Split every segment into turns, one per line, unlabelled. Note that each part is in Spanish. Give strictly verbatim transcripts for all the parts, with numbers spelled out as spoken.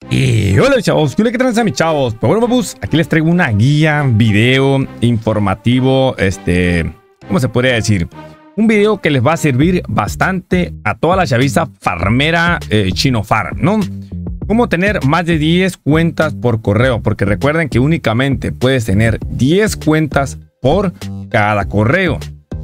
Y hola chavos, ¿qué tal mis chavos? Pues bueno, pues aquí les traigo una guía, video informativo, este, ¿cómo se podría decir? Un video que les va a servir bastante a toda la chaviza farmera eh, chino farm, ¿no? Cómo tener más de diez cuentas por correo, porque recuerden que únicamente puedes tener diez cuentas por cada correo,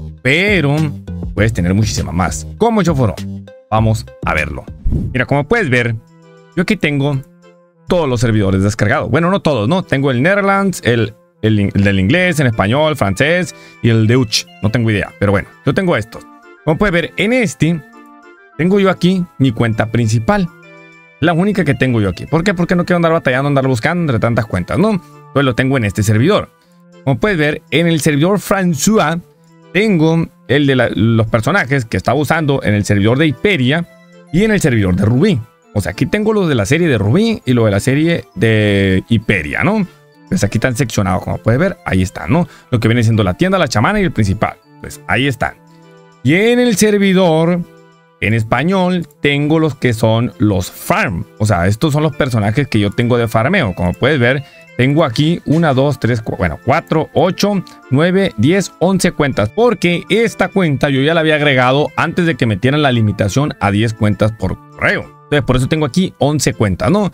pero puedes tener muchísimas más. ¿Cómo, choforo? Vamos a verlo. Mira, como puedes ver, yo aquí tengo todos los servidores descargados. Bueno, no todos, ¿no? Tengo el Netherlands, el, el, el del inglés, en español, francés y el Dutch. No tengo idea, pero bueno, yo tengo estos. Como puedes ver, en este tengo yo aquí mi cuenta principal. La única que tengo yo aquí. ¿Por qué? Porque no quiero andar batallando, andar buscando entre tantas cuentas, ¿no? Pues lo tengo en este servidor. Como puedes ver, en el servidor François tengo el de la, los personajes que estaba usando en el servidor de Hyperia y en el servidor de Rubí. O sea, aquí tengo los de la serie de Rubí y lo de la serie de Hyperia, ¿no? Pues aquí están seccionados, como puedes ver, ahí están, ¿no? Lo que viene siendo la tienda, la chamana y el principal. Pues ahí están. Y en el servidor, en español, tengo los que son los farm. O sea, estos son los personajes que yo tengo de farmeo. Como puedes ver, tengo aquí una, dos, tres, cuatro, bueno, cuatro, ocho, nueve, diez, once cuentas. Porque esta cuenta yo ya la había agregado antes de que metieran la limitación a diez cuentas por correo. Entonces, por eso tengo aquí once cuentas, ¿no?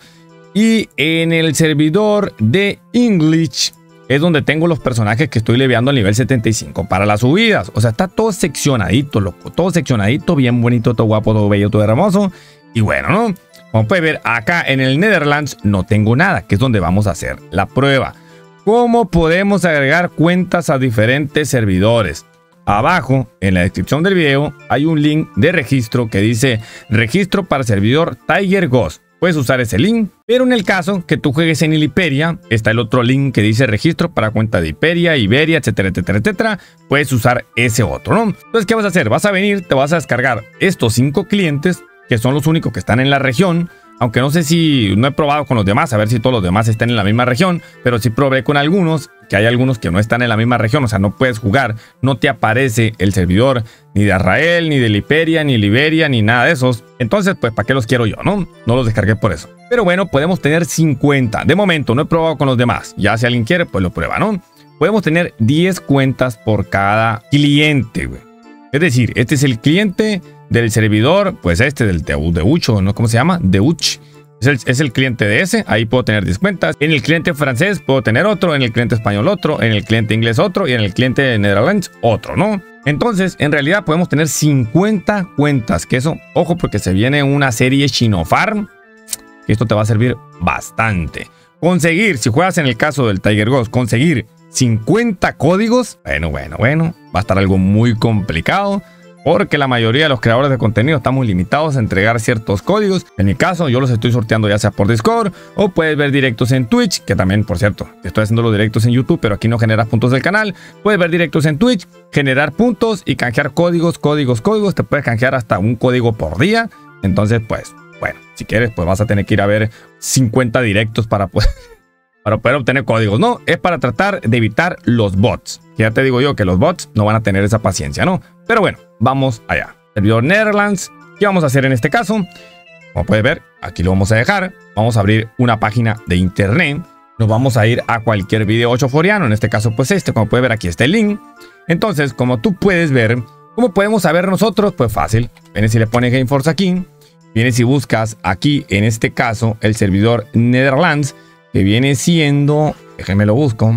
Y en el servidor de English es donde tengo los personajes que estoy leveando al nivel setenta y cinco para las subidas. O sea, está todo seccionadito, loco. Todo seccionadito, bien bonito, todo guapo, todo bello, todo hermoso. Y bueno, ¿no? Como pueden ver, acá en el Netherlands no tengo nada, que es donde vamos a hacer la prueba. ¿Cómo podemos agregar cuentas a diferentes servidores? Abajo, en la descripción del video, hay un link de registro que dice registro para servidor Tiger Ghost. Puedes usar ese link, pero en el caso que tú juegues en Hyperia, está el otro link que dice registro para cuenta de Hyperia, Iberia, etcétera, etcétera, etcétera. Puedes usar ese otro, ¿no? Entonces, ¿qué vas a hacer? Vas a venir, te vas a descargar estos cinco clientes, que son los únicos que están en la región. Aunque no sé si, no he probado con los demás, a ver si todos los demás están en la misma región, pero sí probé con algunos, que hay algunos que no están en la misma región, o sea, no puedes jugar, no te aparece el servidor ni de Israel, ni de Hyperia, ni Liberia, ni nada de esos. Entonces, pues, ¿para qué los quiero yo, no? No los descargué por eso. Pero bueno, podemos tener cincuenta. De momento, no he probado con los demás. Ya si alguien quiere, pues lo prueba, ¿no? Podemos tener diez cuentas por cada cliente, güey. Es decir, este es el cliente del servidor, pues este del Deucho, ¿no? ¿Cómo se llama? Deuch. Es el, es el cliente de ese, ahí puedo tener diez cuentas. En el cliente francés puedo tener otro, en el cliente español otro, en el cliente inglés otro y en el cliente de Netherlands otro, ¿no? Entonces, en realidad podemos tener cincuenta cuentas, que eso, ojo, porque se viene una serie Chino Farm, que esto te va a servir bastante. Conseguir, si juegas en el caso del Tiger Ghost, conseguir cincuenta códigos, bueno, bueno, bueno, va a estar algo muy complicado. Porque la mayoría de los creadores de contenido estamos limitados a entregar ciertos códigos. En mi caso, yo los estoy sorteando ya sea por Discord o puedes ver directos en Twitch, que también, por cierto, estoy haciendo los directos en YouTube, pero aquí no generas puntos del canal. Puedes ver directos en Twitch, generar puntos y canjear códigos, códigos, códigos. Te puedes canjear hasta un código por día. Entonces, pues, bueno, si quieres, pues vas a tener que ir a ver cincuenta directos para poder... para poder obtener códigos. No, es para tratar de evitar los bots. Ya te digo yo que los bots no van a tener esa paciencia, ¿no? Pero bueno, vamos allá. Servidor Netherlands. ¿Qué vamos a hacer en este caso? Como puedes ver, aquí lo vamos a dejar. Vamos a abrir una página de internet. Nos vamos a ir a cualquier video ochoforiano. En este caso, pues este. Como puedes ver, aquí está el link. Entonces, como tú puedes ver, ¿cómo podemos saber nosotros? Pues fácil. Vienes y le pones Gameforce aquí. Vienes y buscas aquí, en este caso, el servidor Netherlands, que viene siendo, déjenme lo busco,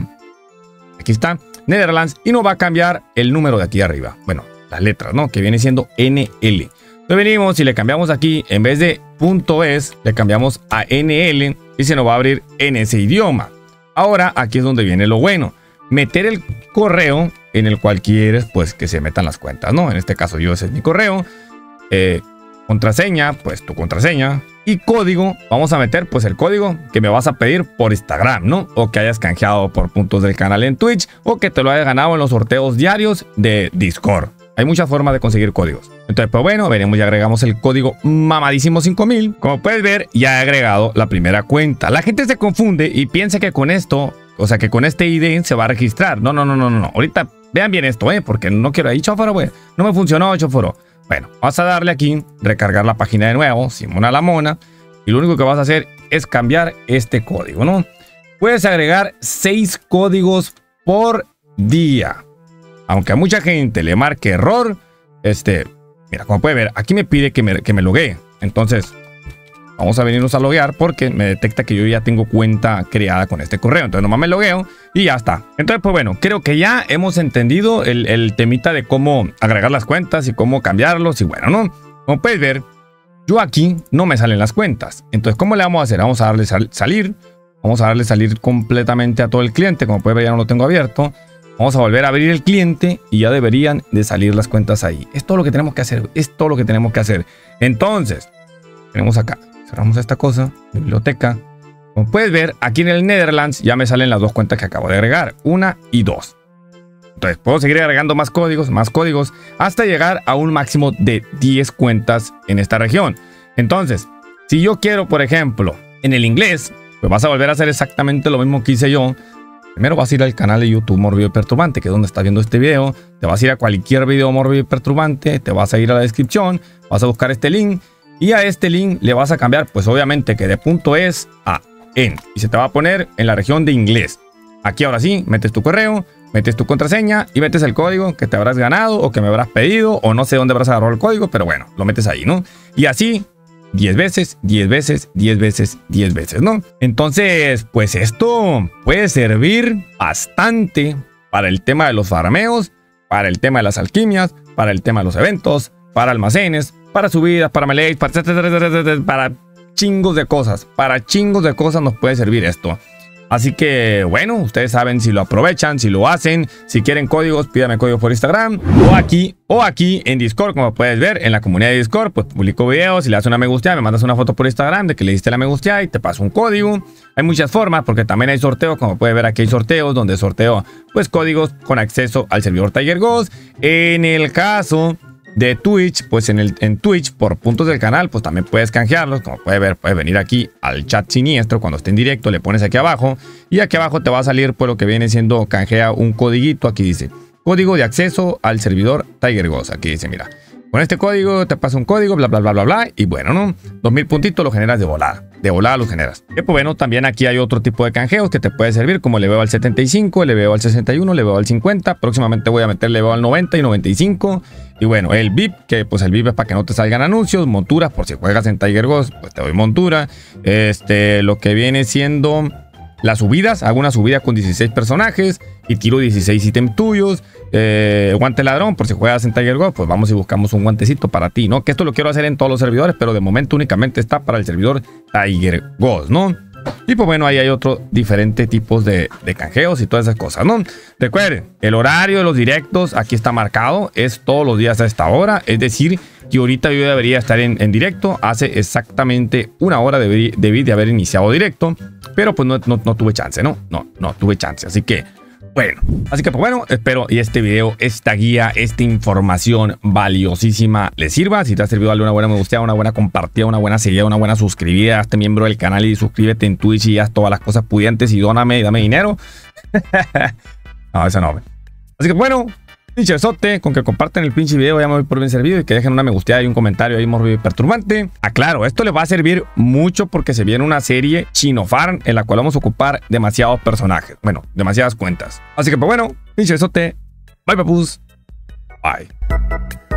aquí está, Netherlands, y nos va a cambiar el número de aquí arriba, bueno, las letras, ¿no? Que viene siendo N L. Entonces venimos y le cambiamos aquí, en vez de .es, le cambiamos a N L y se nos va a abrir en ese idioma. Ahora, aquí es donde viene lo bueno, meter el correo en el cual quieres, pues, que se metan las cuentas, ¿no? En este caso yo, ese es mi correo, eh, contraseña, pues tu contraseña. Y código, vamos a meter pues el código que me vas a pedir por Instagram, ¿no? O que hayas canjeado por puntos del canal en Twitch o que te lo hayas ganado en los sorteos diarios de Discord. Hay muchas formas de conseguir códigos. Entonces, pues bueno, veremos y agregamos el código mamadísimo cinco mil. Como puedes ver, ya he agregado la primera cuenta. La gente se confunde y piensa que con esto, o sea, que con este I D se va a registrar. No, no, no, no, no. Ahorita vean bien esto, ¿eh? Porque no quiero ahí, choforo, güey. No me funcionó, choforo. Bueno, vas a darle aquí, recargar la página de nuevo, Simona la Mona, y lo único que vas a hacer, es cambiar este código, ¿no? Puedes agregar seis códigos por día. Aunque a mucha gente le marque error, este, mira, como puede ver, aquí me pide que me, que me loguee. Entonces, vamos a venirnos a loguear porque me detecta que yo ya tengo cuenta creada con este correo. Entonces nomás me logueo y ya está. Entonces, pues bueno, creo que ya hemos entendido el, el temita de cómo agregar las cuentas y cómo cambiarlos. Y bueno, ¿no? Como puedes ver, yo aquí no me salen las cuentas. Entonces, ¿cómo le vamos a hacer? Vamos a darle sal salir. Vamos a darle salir completamente a todo el cliente. Como puedes ver, ya no lo tengo abierto. Vamos a volver a abrir el cliente y ya deberían de salir las cuentas ahí. Es todo lo que tenemos que hacer. Es todo lo que tenemos que hacer. Entonces, tenemos acá. Cerramos esta cosa, biblioteca. Como puedes ver, aquí en el Netherlands ya me salen las dos cuentas que acabo de agregar, una y dos. Entonces puedo seguir agregando más códigos, más códigos, hasta llegar a un máximo de diez cuentas en esta región. Entonces, si yo quiero, por ejemplo, en el inglés, pues vas a volver a hacer exactamente lo mismo que hice yo. Primero vas a ir al canal de YouTube Mórbido y Perturbante, que es donde estás viendo este video. Te vas a ir a cualquier video Mórbido y Perturbante, te vas a ir a la descripción, vas a buscar este link. Y a este link le vas a cambiar, pues obviamente que de punto es a en. Y se te va a poner en la región de inglés. Aquí ahora sí, metes tu correo, metes tu contraseña y metes el código que te habrás ganado o que me habrás pedido o no sé dónde habrás agarrado el código, pero bueno, lo metes ahí, ¿no? Y así, diez veces, diez veces, diez veces, diez veces, ¿no? Entonces, pues esto puede servir bastante para el tema de los farmeos, para el tema de las alquimias, para el tema de los eventos, para almacenes, para subidas, para melees, para, para chingos de cosas. Para chingos de cosas nos puede servir esto. Así que, bueno, ustedes saben si lo aprovechan, si lo hacen. Si quieren códigos, pídame códigos por Instagram. O aquí, o aquí en Discord, como puedes ver, en la comunidad de Discord, pues publico videos. Si le das una me gusta, me mandas una foto por Instagram de que le diste la me gusta y te paso un código. Hay muchas formas, porque también hay sorteos. Como puedes ver, aquí hay sorteos donde sorteo, pues, códigos con acceso al servidor Tiger Ghost. En el caso de Twitch, pues en, el, en Twitch, por puntos del canal, pues también puedes canjearlos. Como puedes ver, puedes venir aquí al chat siniestro cuando esté en directo, le pones aquí abajo y aquí abajo te va a salir pues lo que viene siendo canjea un codiguito. Aquí dice código de acceso al servidor Tiger Ghost. Aquí dice, mira, con este código te pasa un código, bla, bla, bla, bla, bla. Y bueno, ¿no? dos mil puntitos lo generas de volada. De volada los generas. Y pues bueno, también aquí hay otro tipo de canjeos que te puede servir, como le veo al setenta y cinco, le veo al sesenta y uno, le veo al cincuenta. Próximamente voy a meter le veo al noventa y noventa y cinco. Y bueno, el V I P, que pues el V I P es para que no te salgan anuncios. Monturas, por si juegas en Tiger Ghost, pues te doy montura. Este, lo que viene siendo las subidas, hago una subida con dieciséis personajes y tiro dieciséis ítems tuyos. Eh, guante ladrón, por si juegas en Tiger Ghost, pues vamos y buscamos un guantecito para ti, ¿no? Que esto lo quiero hacer en todos los servidores, pero de momento únicamente está para el servidor Tiger Ghost, ¿no? Y pues bueno, ahí hay otros diferentes tipos de, de canjeos y todas esas cosas, ¿no? Recuerden, el horario de los directos aquí está marcado, es todos los días a esta hora, es decir, que ahorita yo debería estar en, en directo, hace exactamente una hora debí, debí de haber iniciado directo, pero pues no, no, no tuve chance, ¿no? No, no tuve chance, así que bueno, así que pues bueno, espero y este video, esta guía, esta información valiosísima les sirva. Si te ha servido, dale una buena me gusta, una buena compartida, una buena seguida, una buena suscribida. Hazte miembro del canal y suscríbete en Twitch y haz todas las cosas pudientes y dóname y dame dinero. No, eso no. Así que bueno, pinche besote, con que compartan el pinche video ya me voy por bien servido y que dejen una me gusta y un comentario ahí Mórbido y Perturbante. Aclaro, esto les va a servir mucho porque se viene una serie Chino Farm en la cual vamos a ocupar demasiados personajes. Bueno, demasiadas cuentas. Así que pues bueno, pinche besote. Bye papus. Bye.